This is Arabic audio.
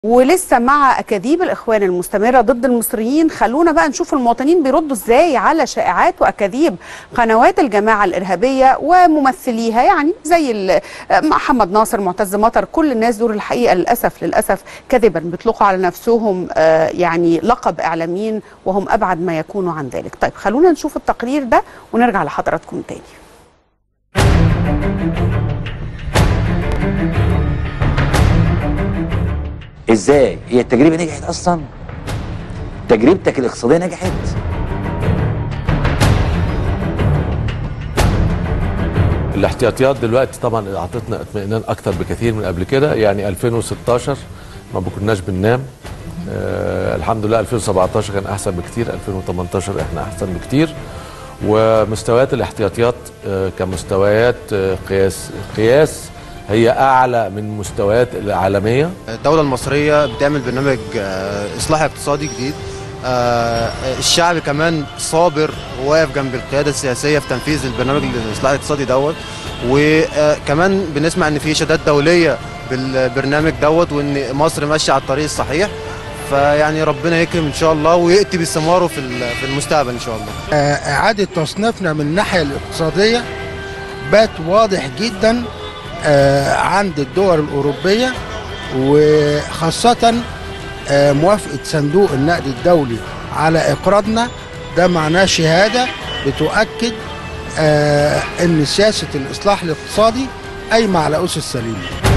ولسه مع أكاذيب الإخوان المستمرة ضد المصريين، خلونا بقى نشوف المواطنين بيردوا إزاي على شائعات وأكاذيب قنوات الجماعة الإرهابية وممثليها، يعني زي محمد ناصر، معتز مطر. كل الناس دول الحقيقة للأسف كذبا بيطلقوا على نفسهم يعني لقب إعلاميين وهم أبعد ما يكونوا عن ذلك. طيب خلونا نشوف التقرير ده ونرجع لحضراتكم تاني. ازاي هي التجربه نجحت اصلا؟ تجربتك الاقتصاديه نجحت؟ الاحتياطيات دلوقتي طبعا اعطتنا اطمئنان اكتر بكثير من قبل كده. يعني 2016 ما كناش بننام، الحمد لله. 2017 كان احسن بكتير، 2018 احنا احسن بكتير. ومستويات الاحتياطيات كمستويات قياس هي أعلى من مستويات العالمية. الدولة المصرية بتعمل برنامج إصلاح اقتصادي جديد. الشعب كمان صابر وواقف جنب القيادة السياسية في تنفيذ البرنامج الإصلاح الاقتصادي دوت. وكمان بنسمع إن في إشادات دولية بالبرنامج دوت، وإن مصر ماشية على الطريق الصحيح. فيعني ربنا يكرم إن شاء الله ويأتي بثماره في المستقبل إن شاء الله. إعادة تصنيفنا من الناحية الاقتصادية بات واضح جدا عند الدول الأوروبية، وخاصة موافقة صندوق النقد الدولي على إقراضنا. ده معناه شهادة بتؤكد أن سياسة الإصلاح الاقتصادي قايمة على أسس سليمة.